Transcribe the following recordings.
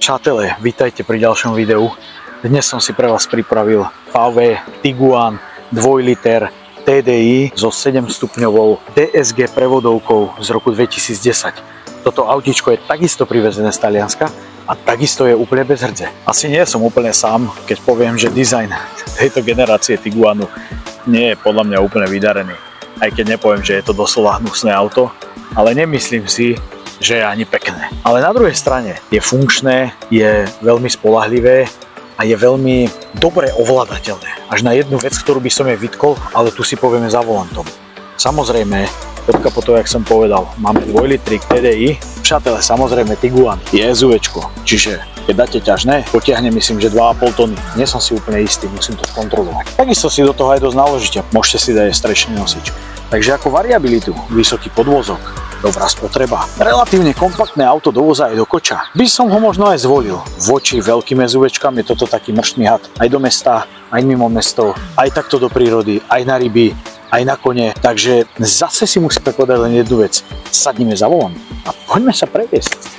Přátelé, vítajte pri ďalšom videu. Dnes som si pre vás pripravil VW Tiguan 2 liter TDI so 7-stupňovou DSG prevodovkou z roku 2010. Toto autíčko je takisto privezené z Talianska a takisto je úplne bez hrdze. Asi nie som úplne sám, keď poviem, že dizajn tejto generácie Tiguanu nie je podľa mňa úplne vydarený. Aj keď nepoviem, že je to doslova hnusné auto, ale nemyslím si, že je ani pekné. Ale na druhej strane je funkčné, je veľmi spoľahlivé a je veľmi dobre ovládateľné. Až na jednu vec, ktorú by som jej vytkol, ale tu si povieme za volantom. Samozrejme, poďka po to, jak som povedal, máme 2 litrík TDI. Přátelé, samozrejme Tiguan je SUVčko, čiže keď dáte ťažné, potiahne myslím, že 2,5 tony. Nie som si úplne istý, musím to skontrolovať. Takisto si do toho aj dosť naložíte, môžete si dať aj strešný nosič. Takže ako variabilitu, vysoký podvozok, dobrá spotreba, relatívne kompaktné auto do voza aj do koča, by som ho možno aj zvolil. Voči veľkým SUVčkám je toto taký mrštný had, aj do mesta, aj mimo mesto, aj takto do prírody, aj na ryby, aj na kone. Takže zase si musíme povedať len jednu vec. Sadnime za volant a poďme sa previesť.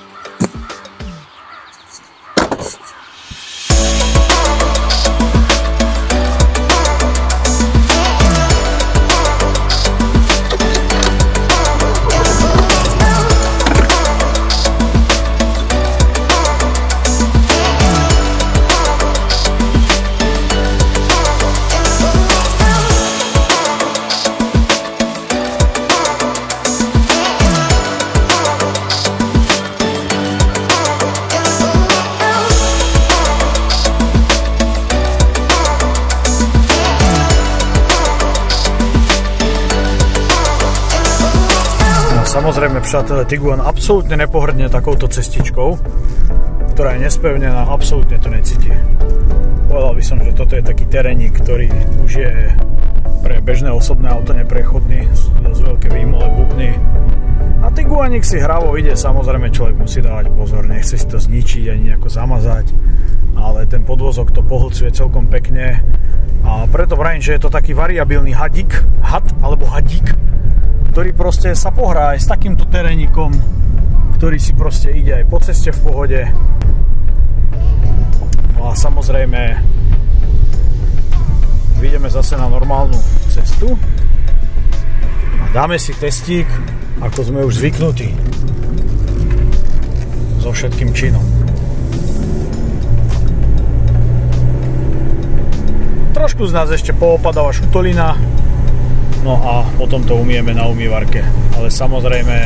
Samozrejme, přátelé, Tiguan absolútne nepohrdne takouto cestičkou, ktorá je nespevnená, absolútne to necíti. Povedal by som, že toto je taký terénik, ktorý už je pre bežné osobné auto neprechodný, sú dosť veľké výmole, bubny. A Tiguanik si hravo ide, samozrejme človek musí dávať pozor, nechce si to zničiť ani nejako zamazať, ale ten podvozok to pohlcuje celkom pekne a preto vravím, že je to taký variabilný hadík, alebo hadík, ktorý proste sa pohrá aj s takýmto terénikom, ktorý si proste ide aj po ceste v pohode. No a samozrejme vyjdeme zase na normálnu cestu a dáme si testík, ako sme už zvyknutí, so všetkým činom. Trošku z nás ešte poopadáva šutolina, no a potom to umieme na umývarke. Ale samozrejme...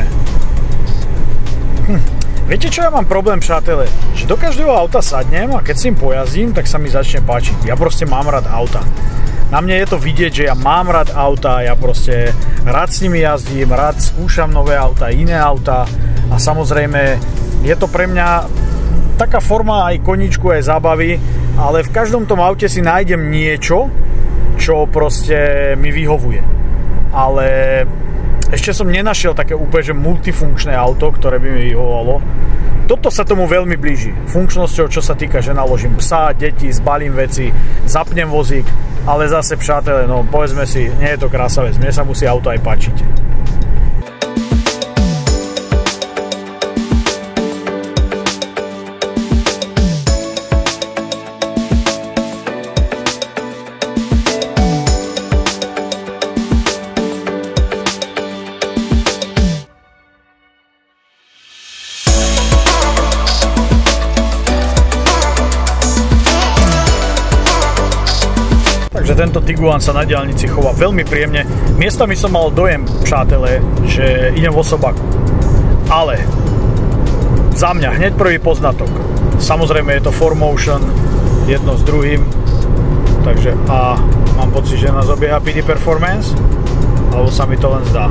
Viete čo, ja mám problém, přátelé? Že do každého auta sadnem a keď si im pojazdím, tak sa mi začne páčiť. Ja proste mám rád auta. Na mne je to vidieť, že ja mám rád auta, ja proste rád s nimi jazdím, rád skúšam nové auta, iné auta a samozrejme je to pre mňa taká forma aj koníčku, aj zábavy, ale v každom tom aute si nájdem niečo, čo proste mi vyhovuje. Ale ešte som nenašiel také úplne že multifunkčné auto, ktoré by mi vyhovovalo. Toto sa tomu veľmi blíži. Funkčnosťou, čo sa týka, že naložím psa, deti, zbalím veci, zapnem vozík, ale zase, přátelé, no povedzme si, nie je to krása vec, mne sa musí auto aj páčiť. Takže tento Tiguan sa na diaľnici chová veľmi príjemne. Miestami som mal dojem, přátelé, že idem v osobáku. Ale za mňa hneď prvý poznatok. Samozrejme je to 4Motion, jedno s druhým. Takže a mám pocit, že nás obieha PD Performance, alebo sa mi to len zdá.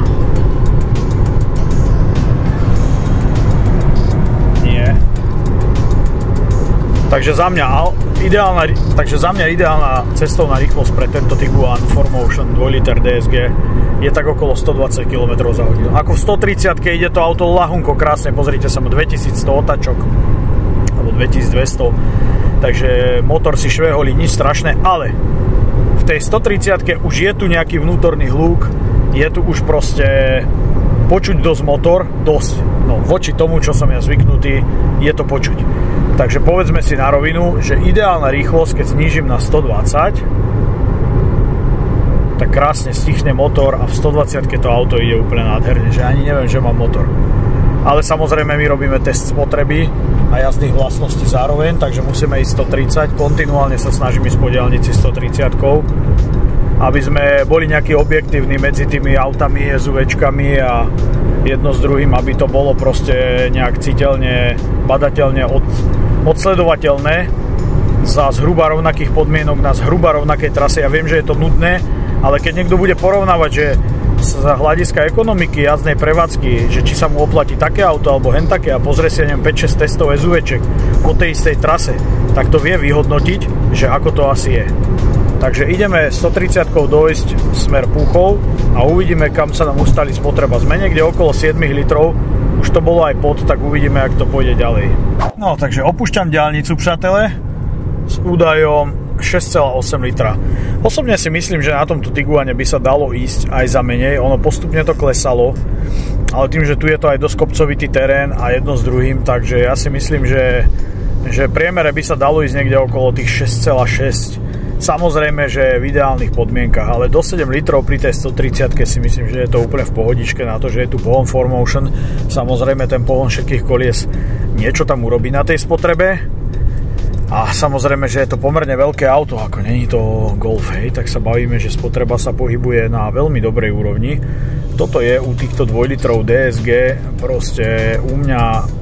Nie. Takže za mňa ideálna cestovná rýchlosť pre tento Tiguan 4Motion 2 liter DSG je tak okolo 120 km za hodinu. Ako v 130-ke ide to auto ľahunko krásne, pozrite sa, má 2100 otáčok alebo 2200, takže motor si šveholí, nič strašné, ale v tej 130-ke už je tu nejaký vnútorný hluk, je tu už proste počuť dosť motor, dosť, no voči tomu, čo som ja zvyknutý, je to počuť. Takže povedzme si na rovinu, že ideálna rýchlosť, keď znížim na 120, tak krásne stichne motor a v 120-ke to auto ide úplne nádherne, že ani neviem, že mám motor. Ale samozrejme my robíme test spotreby a jazdných vlastností zároveň, takže musíme ísť 130, kontinuálne sa snažím ísť po diaľnici 130-kou, aby sme boli nejaký objektívni medzi tými autami, SUVčkami a jedno s druhým, aby to bolo proste nejak citeľne, badateľne odsledovateľné za zhruba rovnakých podmienok na zhruba rovnakej trase. Ja viem, že je to nudné, ale keď niekto bude porovnávať, že z hľadiska ekonomiky jazdnej prevádzky, že či sa mu oplatí také auto alebo hen také a pozrie si 5-6 testov SUVček po tej istej trase, tak to vie vyhodnotiť, že ako to asi je. Takže ideme 130-kou dojsť smer Púchov a uvidíme, kam sa nám ustali spotreba. Sme niekde okolo 7 litrov, už to bolo aj pod, tak uvidíme, jak to pôjde ďalej. No, takže opúšťam diaľnicu, přátelé, s údajom 6,8 litra. Osobne si myslím, že na tomto Tiguane by sa dalo ísť aj za menej, ono postupne to klesalo, ale tým, že tu je to aj dosť kopcovitý terén a jedno s druhým, takže ja si myslím, že v priemere by sa dalo ísť niekde okolo tých 6,6. Samozrejme, že v ideálnych podmienkach, ale do 7 litrov pri tej 130-ke si myslím, že je to úplne v pohodičke na to, že je tu pohon 4Motion. Samozrejme, ten pohon všetkých kolies niečo tam urobí na tej spotrebe. A samozrejme, že je to pomerne veľké auto, ako není to Golf, hej, tak sa bavíme, že spotreba sa pohybuje na veľmi dobrej úrovni. Toto je u týchto 2 litrov DSG proste u mňa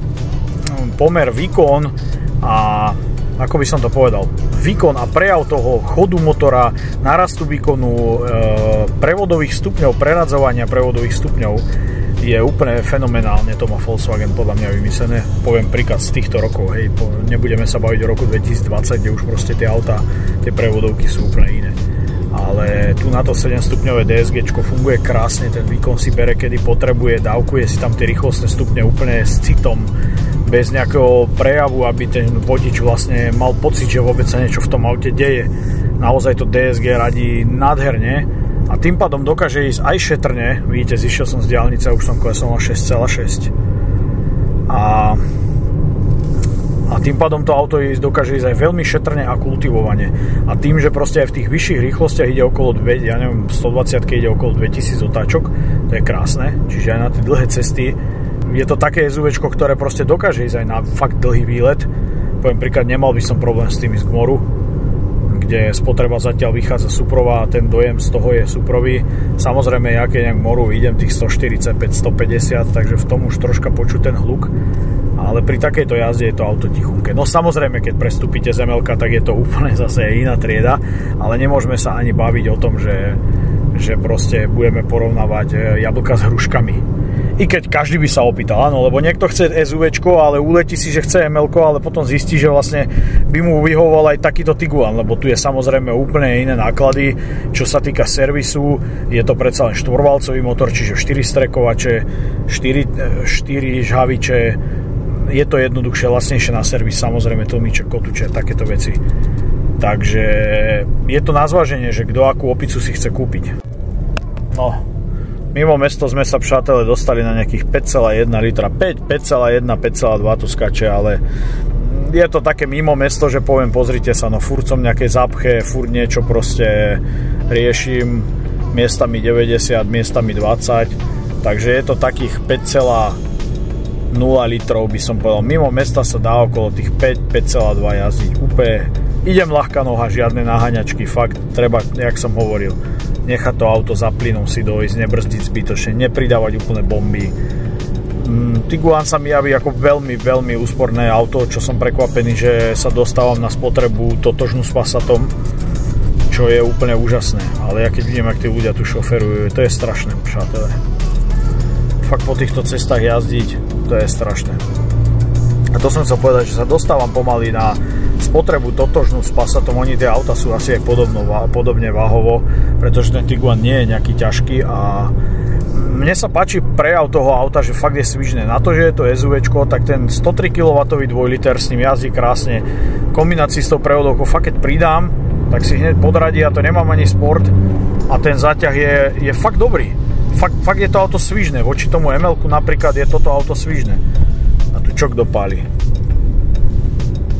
pomer výkon a ako by som to povedal, výkon a prejav toho chodu motora, narastu výkonu, prevodových stupňov, preradzovania prevodových stupňov je úplne fenomenálne, to má Volkswagen podľa mňa vymyslené. Poviem príklad z týchto rokov, hej, nebudeme sa baviť o roku 2020, kde už proste tie autá, tie prevodovky sú úplne iné. Ale tu na to 7-stupňové DSGčko funguje krásne, ten výkon si bere, kedy potrebuje, dávkuje si tam tie rýchlostné stupne úplne s citom, bez nejakého prejavu, aby ten vodič vlastne mal pocit, že vôbec sa niečo v tom aute deje. Naozaj to DSG radí nádherne a tým pádom dokáže ísť aj šetrne. Vidíte, zišiel som z diaľnice a už som klesol na 6,6 a tým pádom to auto dokáže ísť aj veľmi šetrne a kultivovane. A tým, že proste aj v tých vyšších rýchlostiach ide okolo 120 ide okolo 2000 otáčok, to je krásne, čiže aj na tie dlhé cesty je to také SUVčko, ktoré proste dokáže ísť aj na fakt dlhý výlet. Poviem príklad, nemal by som problém s tým ísť k moru, kde spotreba zatiaľ vychádza suprová a ten dojem z toho je suprový. Samozrejme, ja keď k moru idem tých 145, 150, takže v tom už troška počuť ten hluk. Ale pri takejto jazde je to auto tichunké. No samozrejme, keď prestúpite z ML-ka, tak je to úplne zase iná trieda, ale nemôžeme sa ani baviť o tom, že proste budeme porovnávať jablka s hruškami. I keď každý by sa opýtal, áno, lebo niekto chce SUVčko, ale uletí si, že chce ML-ko, ale potom zistí, že vlastne by mu vyhovoval aj takýto Tiguan, lebo tu je samozrejme úplne iné náklady, čo sa týka servisu, je to predsa len štvorvalcový motor, čiže 4 strekovače, 4 žhaviče, je to jednoduchšie, lacnejšie na servis, samozrejme tlmiček, kotúče, takéto veci. Takže je to na zváženie, že kto akú opicu si chce kúpiť. No, mimo mesto sme sa, přátelé, dostali na nejakých 5,1 litra, 5,1, 5,2 tu skače, ale je to také mimo mesto, že poviem, pozrite sa, no furt som nejaké zápche, furt niečo proste riešim, miestami 90, miestami 20, takže je to takých 5,0 litrov by som povedal. Mimo mesta sa dá okolo tých 5,2 jazdiť. Úplne idem ľahká noha, žiadne naháňačky, fakt treba, jak som hovoril, nechať to auto za plynom si dojsť, nebrzdiť zbytočne, nepridávať úplne bomby. Tiguan sa mi javí ako veľmi, veľmi úsporné auto, čo som prekvapený, že sa dostávam na spotrebu totožnú s Passatom, čo je úplne úžasné. Ale ja keď vidím, jak tí ľudia tu šoferujú, to je strašné, přátelé. Fakt po týchto cestách jazdiť, to je strašné. A to som chcel povedať, že sa dostávam pomaly na spotrebu totožnú s Passatom. Oni tie auta sú asi aj podobne váhovo, pretože ten Tiguan nie je nejaký ťažký a mne sa páči prejav toho auta, že fakt je svižné. Na to, že je to SUVčko, tak ten 103 kW 2 liter s ním jazdí krásne. V kombinácii s tou prevodovkou fakt keď pridám, tak si hneď podradí, a to nemám ani sport a ten záťah je fakt dobrý. Fakt je to auto svižné. Voči tomu ML-ku napríklad je toto auto svižné. A tu čok dopáli.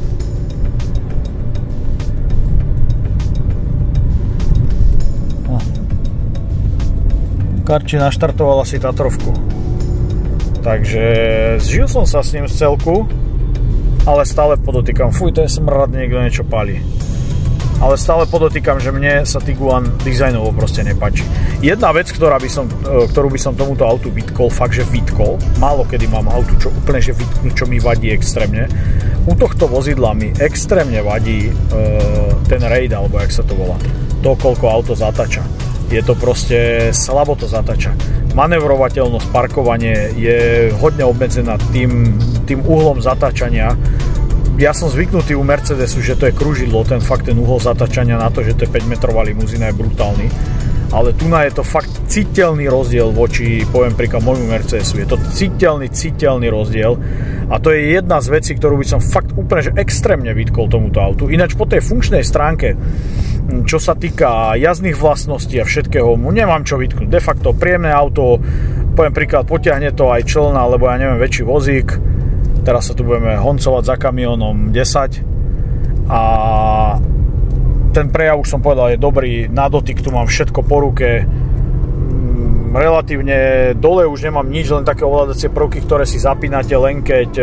Karči naštartoval asi Tatrovku. Takže zžil som sa s ním z celku, ale stále podotýkam, fuj, to je smrad, niekto niečo palí. Ale stále podotýkam, že mne sa Tiguan dizajnovo proste nepáči. Jedna vec, ktorú by som tomuto autu vytkol, fakt, že vytkol, málo kedy mám auto, čo úplne, že vytknú, čo mi vadí extrémne. U tohto vozidla mi extrémne vadí ten raid, alebo jak sa to volá. To, koľko auto zatáča. Je to proste, slabo to zatáča. Manevrovateľnosť, parkovanie je hodne obmedzená tým uhlom zatáčania. Ja som zvyknutý u Mercedesu, že to je kružidlo, ten uhol zatáčania na to, že to je 5-metrová limuzína, je brutálny. Ale tu je to fakt citeľný rozdiel voči, poviem príklad, môjmu Mercedesu. Je to citeľný rozdiel. A to je jedna z vecí, ktorú by som fakt úplne že extrémne vytkol tomuto autu. Ináč po tej funkčnej stránke, čo sa týka jazdných vlastností a všetkého, nemám čo vytknúť. De facto príjemné auto, poviem príklad, potiahne to aj čln, alebo ja neviem, väčší vozík. Teraz sa tu budeme honcovať za kamiónom 10 a ten prejav, už som povedal, je dobrý, na dotyk tu mám všetko po ruke, relatívne dole už nemám nič, len také ovládacie prvky, ktoré si zapínate len keď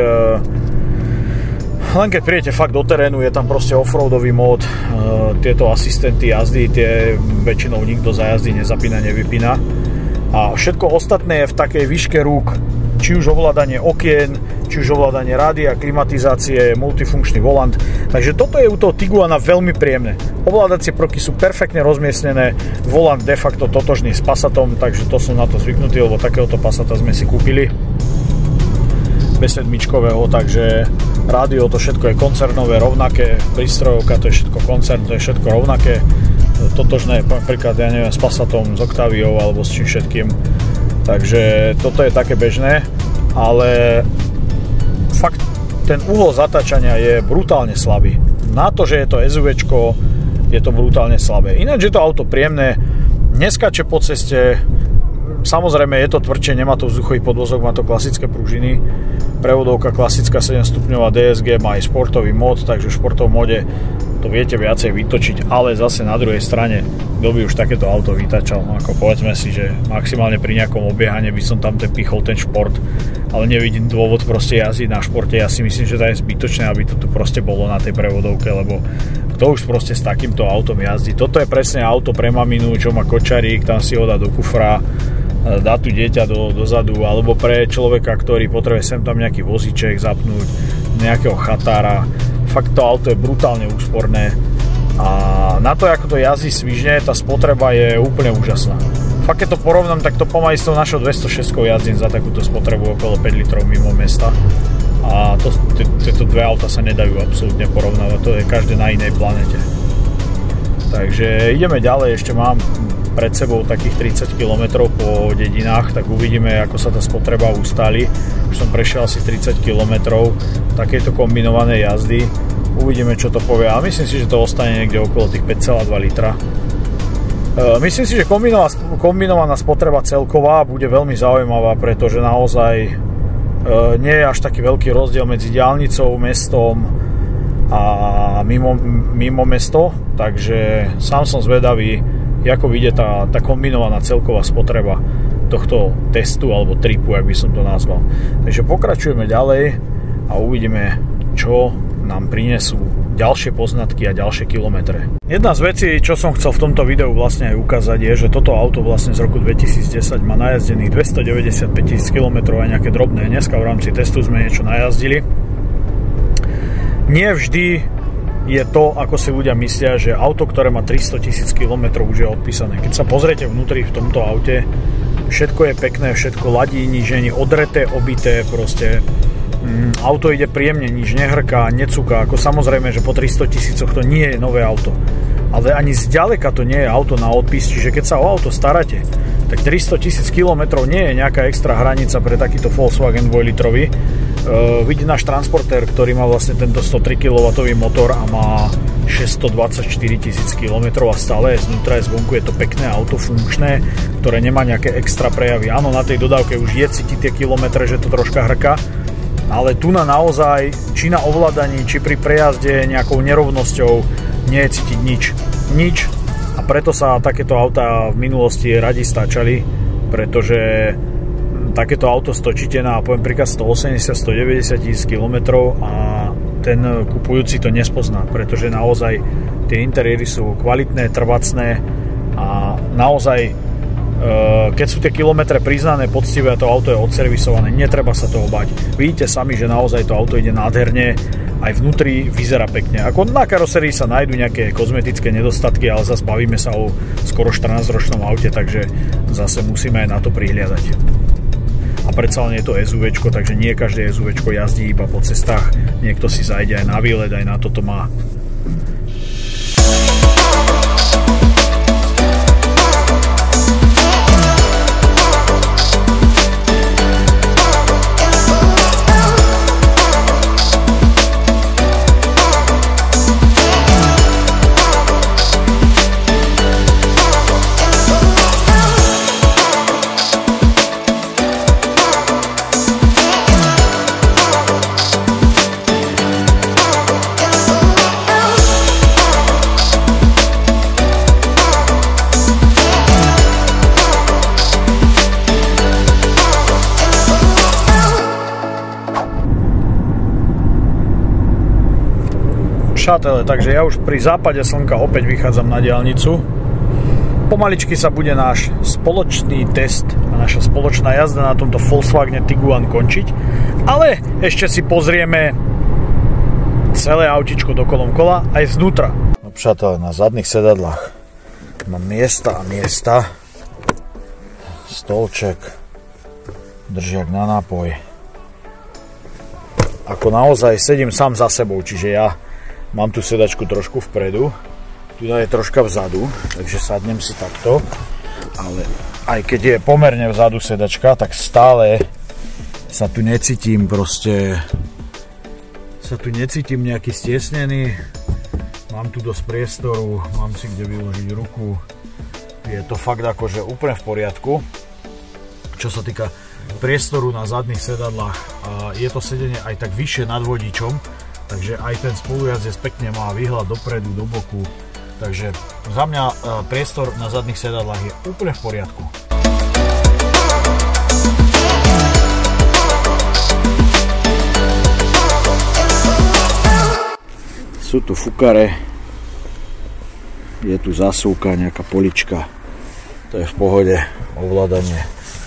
prídete fakt do terénu, je tam proste offroadový mód, tieto asistenty jazdy, tie väčšinou nikto za jazdy nezapína, nevypína a všetko ostatné je v takej výške rúk, či už ovládanie okien, či už ovládanie rádia, klimatizácie, multifunkčný volant. Takže toto je u toho Tiguana veľmi príjemné. Ovládacie prvky sú perfektne rozmiestnené, volant de facto totožný s Passatom, takže to som na to zvyknutý, lebo takéhoto Passata sme si kúpili. B7-čkového, takže rádio, to všetko je koncernové, rovnaké, prístrojovka, to je všetko koncern, to je všetko rovnaké. Totožné, napríklad, ja neviem, s Passatom, s Octaviou alebo s čím všetkým. Takže toto je také bežné, ale fakt ten uhol zatáčania je brutálne slabý. Na to, že je to SUVčko, je to brutálne slabé. Ináč je to auto príjemné, neskače po ceste, samozrejme je to tvrdšie, nemá to vzduchový podvozok, má to klasické pružiny, prevodovka klasická 7-stupňová DSG, má aj športový mód, takže v športovom móde to viete viacej vytočiť, ale zase na druhej strane, kto by už takéto auto vytačal, ako povedzme si, že maximálne pri nejakom obiehaní by som tam pichol ten šport, ale nevidím dôvod proste jazdiť na športe, ja si myslím, že to je zbytočné, aby to tu proste bolo na tej prevodovke, lebo kto už proste s takýmto autom jazdí, toto je presne auto pre maminu, čo má kočarík, tam si ho dá do kufra, dá tu dieťa dozadu, alebo pre človeka, ktorý potrebuje sem tam nejaký vozíček zapnúť, nejakého chatára. Fakt to auto je brutálne úsporné a na to, ako to jazdí svižne, tá spotreba je úplne úžasná. Fakt, keď to porovnám, tak to pomaly s tou našou 206 jazdím za takúto spotrebu okolo 5 litrov mimo mesta a tieto dve auta sa nedajú absolútne porovnávať, to je každé na inej planete. Takže ideme ďalej, ešte mám pred sebou takých 30 km po dedinách, tak uvidíme, ako sa tá spotreba ustáli. Už som prešiel asi 30 km takejto kombinovanej jazdy. Uvidíme, čo to povie, ale myslím si, že to ostane niekde okolo tých 5,2 litra. Myslím si, že kombinovaná spotreba celková bude veľmi zaujímavá, pretože naozaj nie je až taký veľký rozdiel medzi diaľnicou, mestom a mimo mesto, takže sám som zvedavý, ako vyjde tá kombinovaná celková spotreba tohto testu alebo tripu, ak by som to nazval. Takže pokračujeme ďalej a uvidíme, čo nám prinesú ďalšie poznatky a ďalšie kilometre. Jedna z vecí, čo som chcel v tomto videu vlastne aj ukázať, je, že toto auto vlastne z roku 2010 má najazdených 295 000 km a nejaké drobné. Dneska v rámci testu sme niečo najazdili. Nie vždy je to, ako si ľudia myslia, že auto, ktoré má 300 000 km už je odpísané. Keď sa pozriete vnútri v tomto aute, všetko je pekné, všetko ladí, nič nie je odreté, obité, proste auto ide príjemne, nič nehrká, necúka, ako samozrejme, že po 300 000 to nie je nové auto. Ale ani zďaleka to nie je auto na odpis, čiže keď sa o auto staráte, tak 300 000 km nie je nejaká extra hranica pre takýto Volkswagen 2-litrový. Vidí náš transportér, ktorý má vlastne tento 103 kW motor a má 624 000 km a stále je znútra, je zvonku, je to pekné auto, funkčné, ktoré nemá nejaké extra prejavy. Áno, na tej dodávke už je cítiť tie kilometre, že to troška hrká, ale tu na naozaj, či na ovládaní, či pri prejazde nejakou nerovnosťou nie je cítiť nič. A preto sa takéto autá v minulosti radi stáčali, pretože takéto auto stočíte na, poviem príklad, 180-190 000 km a ten kupujúci to nespozná, pretože naozaj tie interiéry sú kvalitné, trvacné a naozaj keď sú tie kilometre priznané poctivé a to auto je odservisované, netreba sa toho bať. Vidíte sami, že naozaj to auto ide nádherne, aj vnútri vyzerá pekne. Ako na karosérii sa nájdú nejaké kozmetické nedostatky, ale zase bavíme sa o skoro 14-ročnom aute, takže zase musíme aj na to prihliadať. A predsa len je to SUVčko, takže nie každé SUVčko jazdí iba po cestách. Niekto si zajde aj na výlet, aj na toto má. Přátelé, takže ja už pri západe slnka opäť vychádzam na diaľnicu. Pomaličky sa bude náš spoločný test a naša spoločná jazda na tomto Volkswagene Tiguan končiť, ale ešte si pozrieme celé autičko do kolom kola aj znútra. No přátelé, na zadných sedadlách mám miesta a miesta, stolček, držiak na nápoj. Ako naozaj sedím sám za sebou, čiže ja mám tu sedačku trošku vpredu, tu je troška vzadu, takže sadnem si takto, ale aj keď je pomerne vzadu sedačka, tak stále sa tu necítim nejaký stiesnený, mám tu dosť priestoru, mám si kde vyložiť ruku, je to fakt akože úplne v poriadku. Čo sa týka priestoru na zadných sedadlách, je to sedenie aj tak vyššie nad vodičom, takže aj ten spolujazdec pekne má výhľad dopredu, do boku. Takže za mňa priestor na zadných sedadlách je úplne v poriadku. Sú tu fukare, je tu zásuvka, nejaká polička, to je v pohode, ovládanie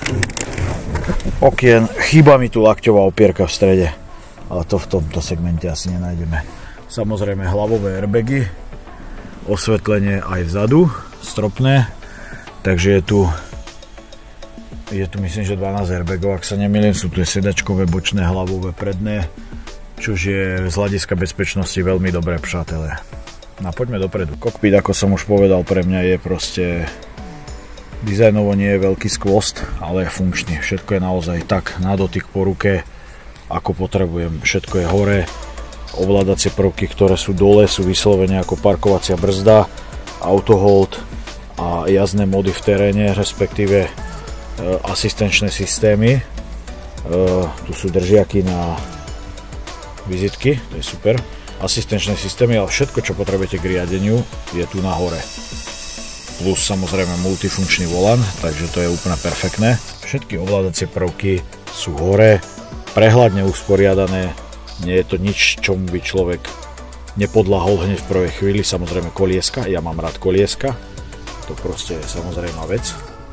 okien. Chýba mi tu lakťová opierka v strede, ale to v tomto segmente asi nenájdeme. Samozrejme hlavové airbagy, osvetlenie aj vzadu, stropné, takže je tu myslím, že 12 airbagov, ak sa nemýlim, sú tu sedačkové, bočné, hlavové, predné, čož je z hľadiska bezpečnosti veľmi dobré, přátelé. No poďme dopredu. Kokpit, ako som už povedal, pre mňa je proste dizajnovo nie je veľký skvost, ale je funkčný. Všetko je naozaj tak na dotyk po ruke, ako potrebujem. Všetko je hore, ovládacie prvky, ktoré sú dole, sú vyslovene ako parkovacia brzda, auto hold a jazdné mody v teréne, respektíve asistenčné systémy. Tu sú držiaky na vizitky, to je super. Asistenčné systémy, ale všetko, čo potrebujete k riadeniu, je tu nahore. Plus samozrejme multifunkčný volant, takže to je úplne perfektné. Všetky ovládacie prvky sú hore, prehľadne usporiadané, nie je to nič, čomu by človek nepodľahol hneď v prvej chvíli. Samozrejme kolieska, ja mám rád kolieska, to proste je samozrejmá vec.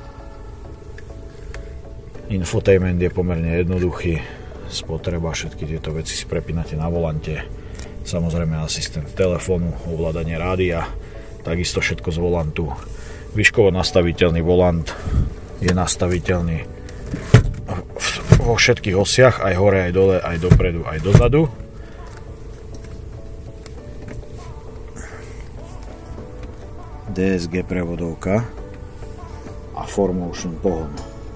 Infotainment je pomerne jednoduchý, spotreba, všetky tieto veci si prepínate na volante. Samozrejme asistent telefónu, ovládanie rádia, takisto všetko z volantu. Výškovo nastaviteľný volant je nastaviteľný vo všetkých osiach, aj hore, aj dole, aj dopredu, aj dozadu. DSG prevodovka a 4Motion pohon.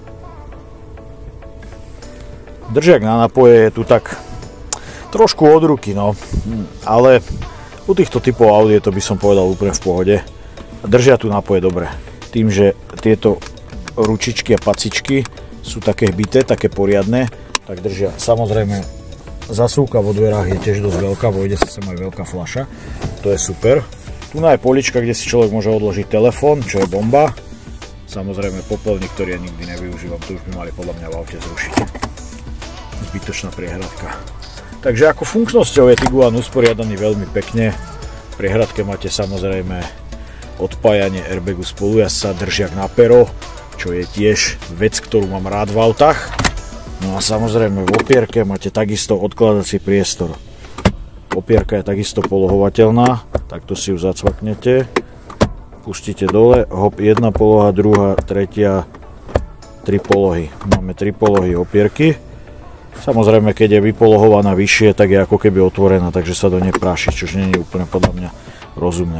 Držiak na nápoje je tu tak trošku od ruky, no, ale u týchto typov Audi to by som povedal úplne v pohode. Držia tu nápoje dobre. Tým, že tieto ručičky a pacičky sú také bité, také poriadne, tak držia. Samozrejme, zasúka vo dverách je tiež dosť veľká, vojde sa sem aj veľká fľaša, to je super. Tu je polička, kde si človek môže odložiť telefón, čo je bomba. samozrejme popolník, ktorý ja nikdy nevyužívam, to už by mali podľa mňa v aute zrušiť. Zbytočná priehradka. Takže ako funkčnosťou je Tiguan usporiadaný veľmi pekne. V priehradke máte samozrejme odpájanie airbagu spolujazca, držiak na pero, čo je tiež vec, ktorú mám rád v autách. No a samozrejme v opierke máte takisto odkladací priestor. Opierka je takisto polohovateľná, takto si ju zacvaknete. Pustíte dole, hop, jedna poloha, druhá, tretia, 3 polohy. Máme 3 polohy opierky. Samozrejme, keď je vypolohovaná vyššie, tak je ako keby otvorená, takže sa do nej práši, čo nie je úplne podľa mňa rozumné.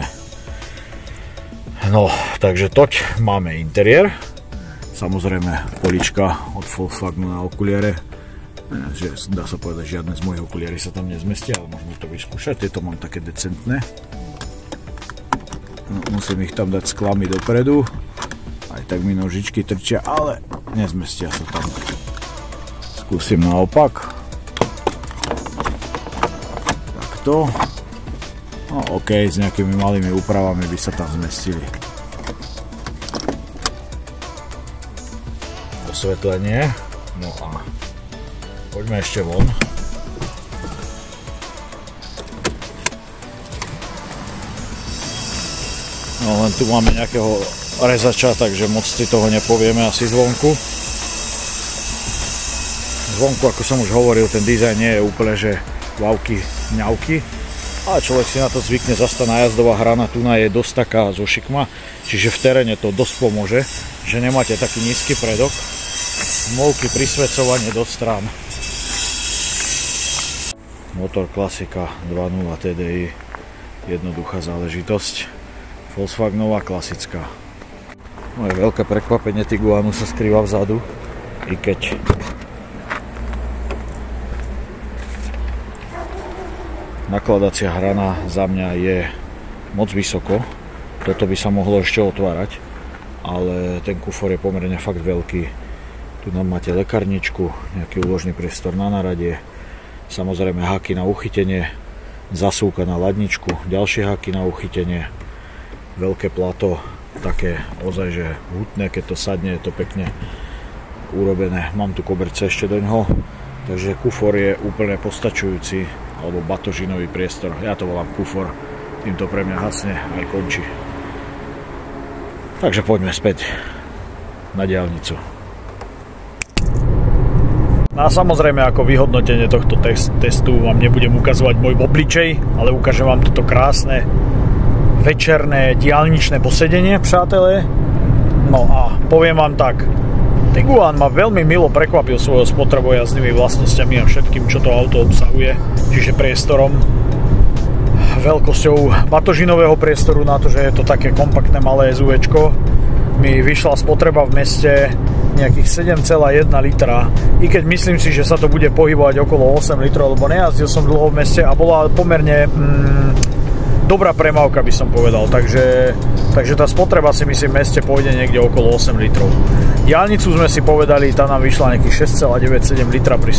No, takže toť máme interiér. Samozrejme, polička od Volkswagenu na okuliare. Dá sa povedať, žiadne z mojich okuliary sa tam nezmestia, ale môžeme to vyskúšať. Tieto mám také decentné. No, musím ich tam dať s klami dopredu, aj tak mi nožičky trčia, ale nezmestia sa tam. Skúsim naopak. Takto. No ok, s nejakými malými úpravami by sa tam zmestili. Osvetlenie. No a poďme ešte von. No len tu máme nejakého rezača, takže moc si toho nepovieme asi zvonku. Zvonku, ako som už hovoril, ten dizajn nie je úplne, že wowky, mňauky. Ale človek si na to zvykne, zase tá nájazdová hrana tu je dosť taká zo šikma, čiže v teréne to dosť pomôže, že nemáte taký nízky predok. Smolky, prisvedcovanie do strán. Motor klasika 2.0 TDI, jednoduchá záležitosť. Volkswagenová klasická. Moje veľké prekvapenie Tiguanu sa skrýva vzadu, i keď nakladacia hrana za mňa je moc vysoko. Toto by sa mohlo ešte otvárať, ale ten kufor je pomerne fakt veľký. Tu nám máte lekárničku, nejaký úložný priestor na naradie, samozrejme háky na uchytenie, zasúka na ladničku, ďalšie háky na uchytenie, veľké plato, také ozaj, že hutné, keď to sadne, je to pekne urobené. Mám tu koberce ešte do ňoho, takže kufor je úplne postačujúci, alebo batožinový priestor. Ja to volám kufor, týmto pre mňa hasne aj končí. Takže poďme späť na diaľnicu. No a samozrejme, ako vyhodnotenie tohto testu vám nebudem ukazovať môj obličej, ale ukážem vám toto krásne večerné diaľničné posedenie, přátelé. No a poviem vám tak, Tiguan ma veľmi milo prekvapil svojou spotrebojazdnými vlastnosťami a všetkým, čo to auto obsahuje, čiže priestorom, veľkosťou batožinového priestoru na to, že je to také kompaktné malé SUVčko. Mi vyšla spotreba v meste nejakých 7,1 litra, i keď myslím si, že sa to bude pohybovať okolo 8 litrov, lebo nejazdil som dlho v meste a bola pomerne dobrá premávka, by som povedal, takže tá spotreba si myslím v meste pôjde niekde okolo 8 litrov. Diaľnicu sme si povedali, tá nám vyšla nejakých 6,97 litra pri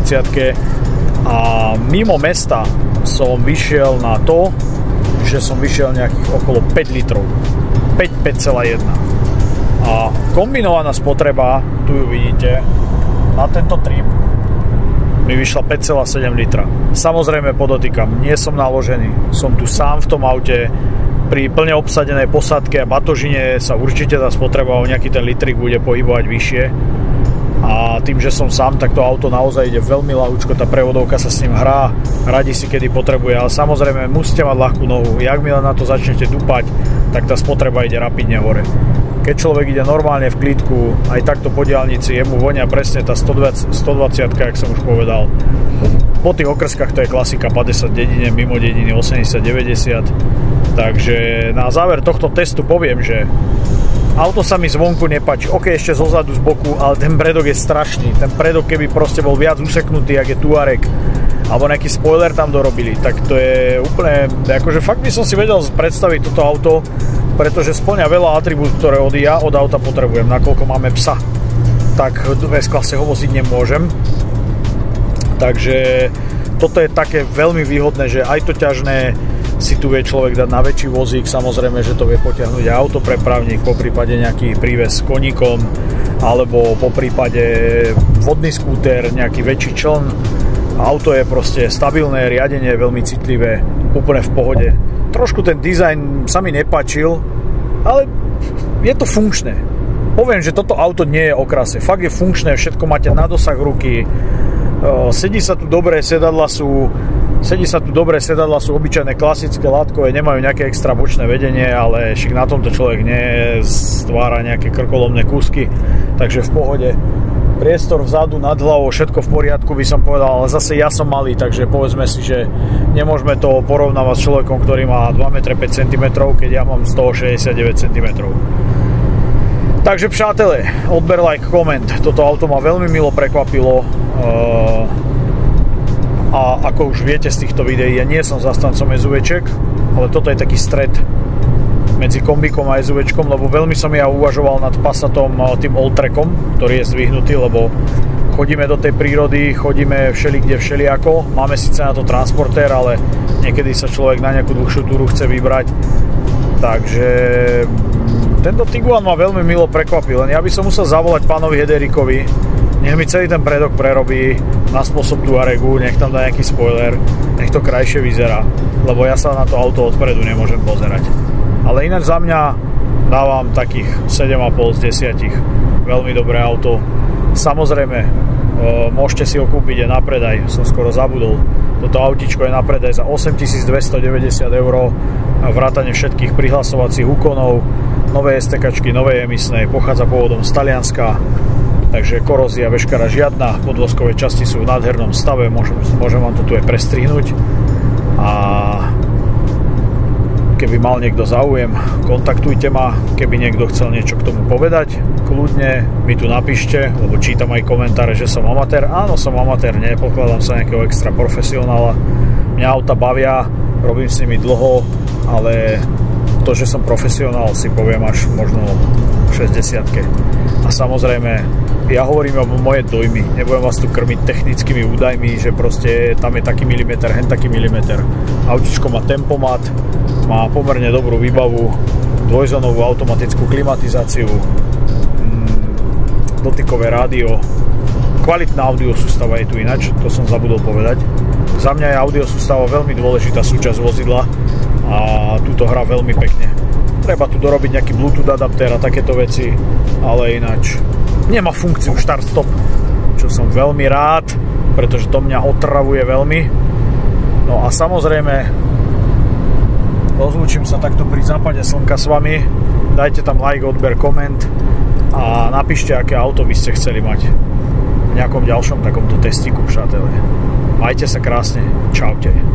130 a mimo mesta som vyšiel na to, že som vyšiel nejakých okolo 5 litrov, 5,1. A kombinovaná spotreba, tu ju vidíte, na tento trip mi vyšla 5,7 litra. Samozrejme podotýkam, nie som naložený, som tu sám v tom aute, pri plne obsadenej posádke a batožine sa určite tá spotreba o nejaký ten litrik bude pohybovať vyššie. A tým, že som sám, tak to auto naozaj ide veľmi ľahúčko, tá prevodovka sa s ním hrá, radi si kedy potrebuje, ale samozrejme musíte mať ľahkú nohu, jak mi na to začnete dupať, tak tá spotreba ide rapidne hore. Keď človek ide normálne v klídku, aj takto po diaľnici, jemu vonia presne tá 120, jak som už povedal. Po tých okrskách to je klasika 50 dedine, mimo dediny 80-90. Takže na záver tohto testu poviem, že auto sa mi zvonku nepáči, ok, ešte zozadu, z boku, ale ten predok je strašný. Ten predok, keby proste bol viac useknutý, jak je Touareg, alebo nejaký spoiler tam dorobili, tak to je úplne, akože fakt by som si vedel predstaviť toto auto, pretože spĺňa veľa atribút, ktoré ja od auta potrebujem, nakoľko máme psa, tak v S-klase ho voziť nemôžem. Takže toto je také veľmi výhodné, že aj to ťažné, si tu vie človek dať na väčší vozík, samozrejme, že to vie potiahnuť aj autoprepravník, po prípade nejaký príves s koníkom, alebo po prípade vodný skúter, nejaký väčší čln. Auto je proste stabilné, riadenie je veľmi citlivé, úplne v pohode. Trošku ten dizajn sa mi nepáčil, ale je to funkčné. Poviem, že toto auto nie je o krase. Fakt je funkčné, všetko máte na dosah ruky. Sedí sa tu dobré, sedadlá sú obyčajné klasické látkové, nemajú nejaké extra bočné vedenie, ale však na tomto človek nestvára nejaké krkolomné kúsky, takže v pohode. Priestor vzadu, nad hlavou, všetko v poriadku by som povedal, ale zase ja som malý, takže povedzme si, že nemôžeme to porovnávať s človekom, ktorý má 2 m 5 cm, keď ja mám 169 cm. Takže přátelé, odber, like, koment. Toto auto ma veľmi milo prekvapilo a ako už viete z týchto videí, ja nie som zastancom SUVček, ale toto je taký stred medzi kombikom a SUVčkom, lebo veľmi som ja uvažoval nad Passatom, tým Alltrackom, ktorý je zdvihnutý, lebo chodíme do tej prírody, chodíme všelikde všelijako, máme síce na to transportér, ale niekedy sa človek na nejakú dlhšiu túru chce vybrať, takže tento Tiguan ma veľmi milo prekvapil, len ja by som musel zavolať pánovi Hederikovi, nech mi celý ten predok prerobí na spôsob Tuaregu, nech tam dá nejaký spoiler, nech to krajšie vyzerá, lebo ja sa na to auto odpredu nemôžem pozerať. Ale ináč za mňa dávam takých 7,5 z 10. Veľmi dobré auto. Samozrejme, môžete si ho kúpiť aj na predaj, som skoro zabudol. Toto autíčko je na predaj za 8290 €, vrátane všetkých prihlasovacích úkonov, nové STKčky, nové emisné, pochádza pôvodom z Talianska, takže korózia veškerá žiadna, podvozkové časti sú v nádhernom stave, môžem vám to tu aj prestrihnúť. A keby mal niekto záujem, kontaktujte ma, keby niekto chcel niečo k tomu povedať, kľudne mi tu napíšte, lebo čítam aj komentáre, že som amatér. Áno, som amatér, nepokladám sa nejakého extra profesionála. Mňa auta bavia, robím s nimi dlho, ale to, že som profesionál, si poviem až možno v 60-ke. A samozrejme, ja hovorím o moje dojmy, nebudem vás tu krmiť technickými údajmi, že proste tam je taký milimeter, hen taký milimeter. Autičko má tempomat, má pomerne dobrú výbavu, dvojzónovú automatickú klimatizáciu, dotykové rádio, kvalitná audiosústava je tu ináč, to som zabudol povedať. Za mňa je audiosústava veľmi dôležitá súčasť vozidla a túto hrá veľmi pekne. Treba tu dorobiť nejaký Bluetooth adaptér a takéto veci, ale ináč nemá funkciu start-stop, čo som veľmi rád, pretože to mňa otravuje veľmi. No a samozrejme, rozlúčim sa takto pri západe slnka s vami. Dajte tam like, odber, koment a napíšte, aké auto by ste chceli mať v nejakom ďalšom takomto testiku, přátelé. Majte sa krásne. Čaute.